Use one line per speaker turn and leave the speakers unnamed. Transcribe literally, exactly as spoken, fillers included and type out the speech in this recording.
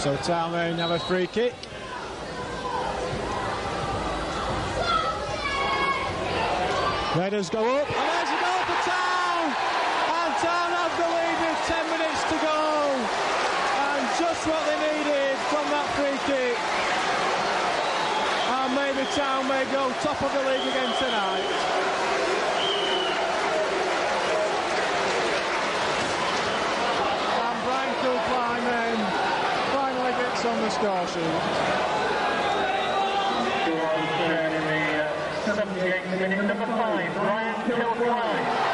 So Town may have a free kick. Raiders go up, and there's a goal for Town! And Town have the lead with ten minutes to go. And just what they needed from that free kick. And maybe Town may go top of the league again tonight. And Brian Kilcline then finally gets on the score sheet.
seventieth minute, number five, Brian Kilcline.